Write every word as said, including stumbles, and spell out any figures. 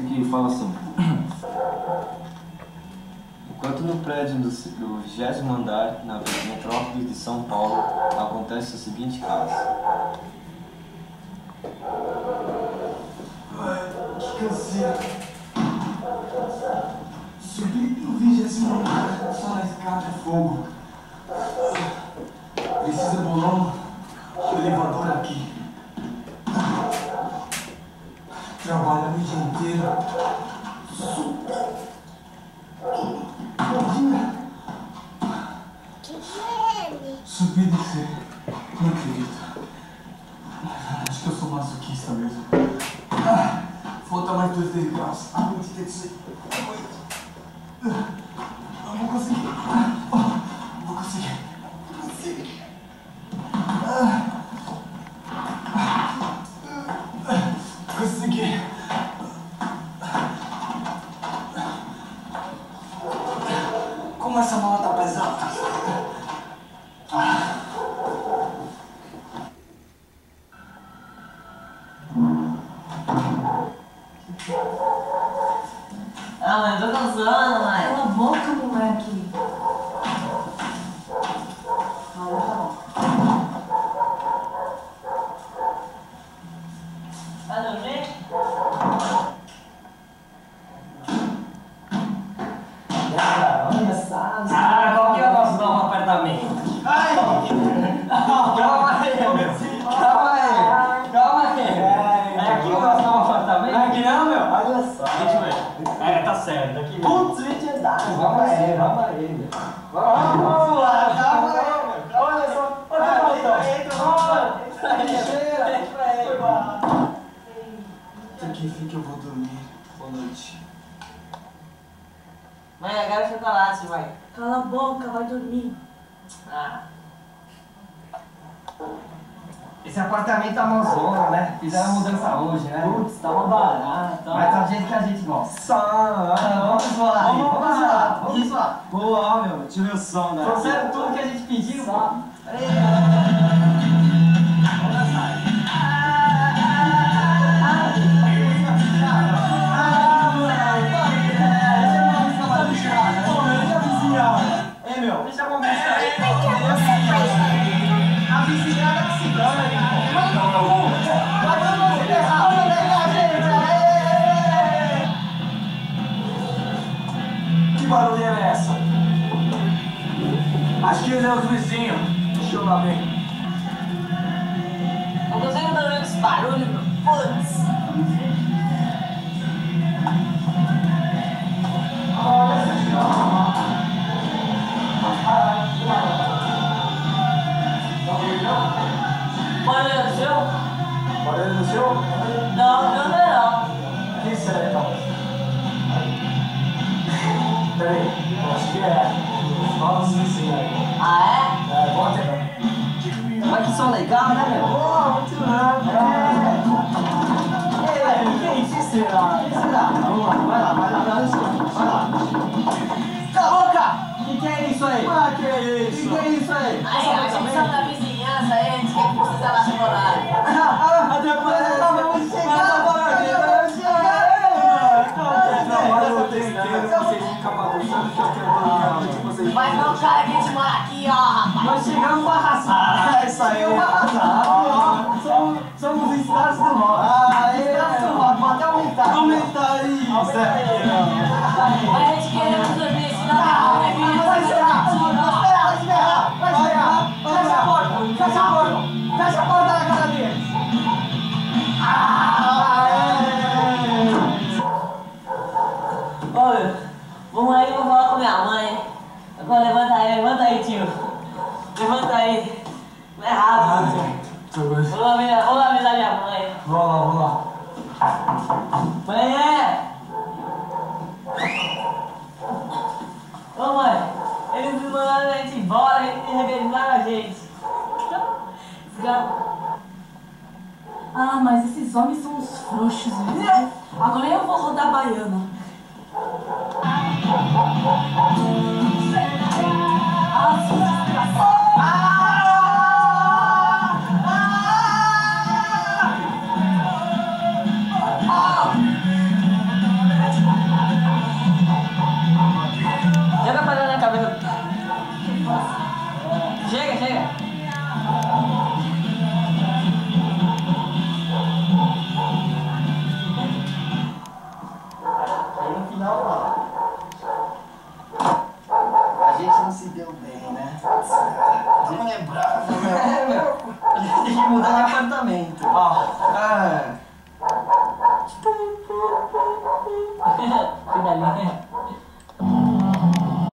aqui fala assim. Enquanto no prédio do vigésimo andar, na metrópole de São Paulo, acontece o seguinte caso. Ai, que canseira. Subir no vigésimo andar, só na escada é fogo. Precisa bolão, o elevador aqui. Trabalha o dia inteiro. Imagina. Subir e descer. Não acredito. Acho que eu sou masoquista mesmo. Ah, falta mais dois degraus. Aguente descer. Não vou conseguir. Não vou conseguir. Não consigo. Consegui. Como essa mala tá pesada? Ah. Ah, mãe, eu tô cansando, mãe. Cala a boca, moleque. Ah, tá bom. Vai dormir? Ah, olha só. Ah, qual que é o nosso novo apartamento? Ai! Calma aí, meu. Calma aí. Calma aí. É aqui o nosso novo apartamento? Não é aqui não, meu? Olha só. Deixa eu ver. É, tá certo. Aqui mesmo. Putz, vinte andar. Vamos aí, vamos aí. Vamos lá, calma aí, meu. Olha só. Olha só. Isso aqui fica que eu vou dormir. Boa noite. Mãe, eu quero chocolate, mãe. Cala a boca, vai dormir. Ah. Esse apartamento é uma zona, né? Fizeram a mudança hoje, né? Putz, tá uma barata. Mas tá do jeito que a gente gosta. Só. Vamos lá, Vamos vamos lá. lá, vamos lá. Boa, meu. Tive o som, né? Trouxeram tudo que a gente pediu, pô. Ei, meu. Deixa eu conversar. A vizinhada que se dane, que barulheira é essa? Acho que eles são os vizinhos. Deixa eu lá ver. Não consigo dormir com esse barulho, meu. Putz. Barulho do seu? Barulho no seu? Não, não é não. Quem será então? Peraí, eu acho que é. Nossa senhora. Ah, é? É, bota aí. Mas que som legal, né, meu? Oh, muito Ei, quem que será? Quem será? Vamos lá, vai lá, vai lá, vai lá. Vai lá. Cala a boca! O que, que é isso aí? Ah, que é O que, isso? que é isso aí? Aí, a gente sabe da vizinhança aí, a gente quer que precisa lá chocolate. Ah, depois vamos chegar! Vamos chegar! Mas não, cara, que a gente mora aqui, ó, rapaz. Nós chegamos pra arrasar! É isso aí. Chegamos pra arrasar! Somos, somos os estados do rock! Ah, Estados do rock, vou até aumentar! Aumenta aí, Zé. Mas a gente queremos dormir, se não dá, né, filho? Vai esperar! Vai esperar! Vai esperar! Vai esperar! Fecha a porta! Fecha a porta! Fecha a porta na cara deles! Olha, vamos aí, vou falar com minha mãe. Agora levanta aí, levanta aí, tio. Levanta aí. Não é rápido. Vou lá avisar, vou lá avisar minha mãe. Vamos lá, vamos lá. Mãe, é? Ô mãe, eles me mandaram a gente embora, eles revezaram a gente. Desgraça. Ah, mas esses homens são uns frouxos, viu? Agora eu vou rodar a baiana. Ah, sou desgraçado. apartamento. Ah, é. Cuidadinho.